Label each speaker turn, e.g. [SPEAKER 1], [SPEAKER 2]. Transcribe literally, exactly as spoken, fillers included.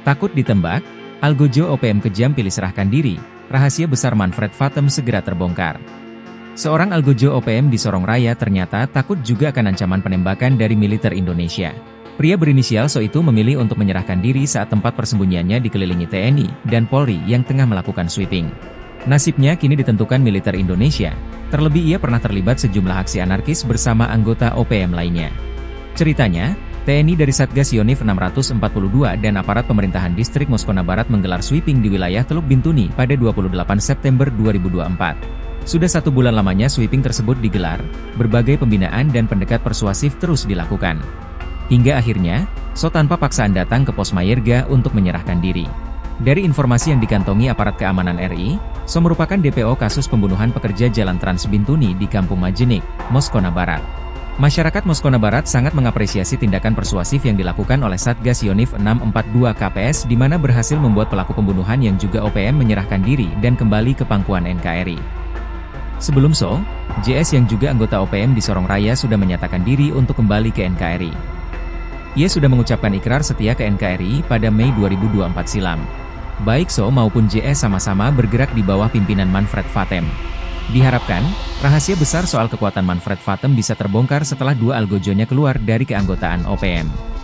[SPEAKER 1] Takut ditembak? Algojo O P M kejam pilih serahkan diri, rahasia besar Manfred Vatem segera terbongkar. Seorang Algojo O P M di Sorong Raya ternyata takut juga akan ancaman penembakan dari militer Indonesia. Pria berinisial So itu memilih untuk menyerahkan diri saat tempat persembunyiannya dikelilingi T N I dan Polri yang tengah melakukan sweeping. Nasibnya kini ditentukan militer Indonesia, terlebih ia pernah terlibat sejumlah aksi anarkis bersama anggota O P M lainnya. Ceritanya, T N I dari Satgas Yonif enam ratus empat puluh dua dan aparat pemerintahan distrik Moskona Barat menggelar sweeping di wilayah Teluk Bintuni pada dua puluh delapan September dua ribu dua puluh empat. Sudah satu bulan lamanya sweeping tersebut digelar, berbagai pembinaan dan pendekat persuasif terus dilakukan. Hingga akhirnya, So tanpa paksaan datang ke Pos Mayerga untuk menyerahkan diri. Dari informasi yang dikantongi aparat keamanan R I, So merupakan D P O kasus pembunuhan pekerja Jalan Trans Bintuni di Kampung Majenik, Moskona Barat. Masyarakat Moskona Barat sangat mengapresiasi tindakan persuasif yang dilakukan oleh Satgas Yonif enam empat dua K P S di mana berhasil membuat pelaku pembunuhan yang juga O P M menyerahkan diri dan kembali ke pangkuan N K R I. Sebelum So, J S yang juga anggota O P M di Sorong Raya sudah menyatakan diri untuk kembali ke N K R I. Ia sudah mengucapkan ikrar setia ke N K R I pada Mei dua ribu dua puluh empat silam. Baik So maupun J S sama-sama bergerak di bawah pimpinan Manfred Vatem. Diharapkan, rahasia besar soal kekuatan Manfred Vatem bisa terbongkar setelah dua algojonya keluar dari keanggotaan O P M.